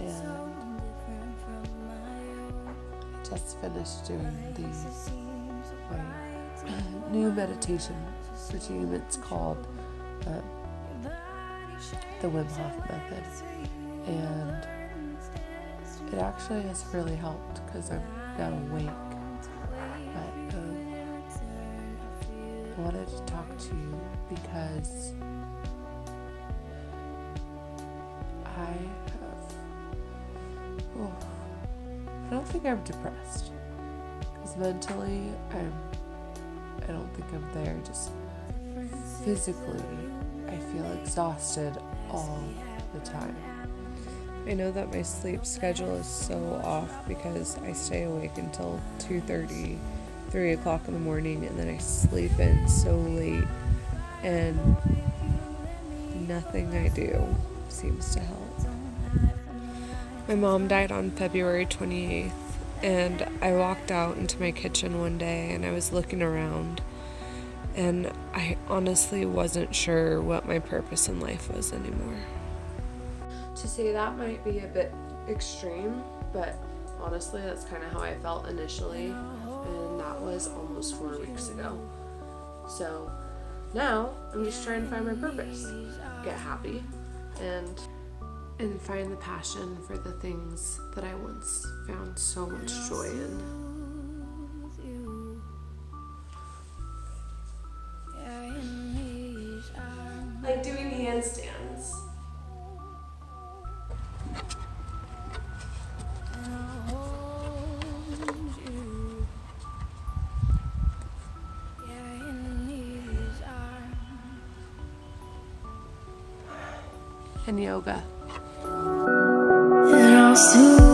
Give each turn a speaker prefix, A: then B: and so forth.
A: and I just finished doing my new meditation routine. It's called the Wim Hof method, and it actually has really helped because I'm now awake. But I wanted to talk to you because I don't think I'm depressed, because mentally I don't think I'm there. Just physically I feel exhausted all the time. I know that my sleep schedule is so off because I stay awake until 2:30, 3 o'clock in the morning, and then I sleep in so late, and nothing I do seems to help. My mom died on February 28th, and I walked out into my kitchen one day and I was looking around, and I honestly wasn't sure what my purpose in life was anymore. To say that might be a bit extreme, but honestly that's kind of how I felt initially, and that was almost 4 weeks ago. So now I'm just trying to find my purpose, get happy, and find the passion for the things that I once found so much joy in. Like doing handstands. And yoga.
B: And I'll soon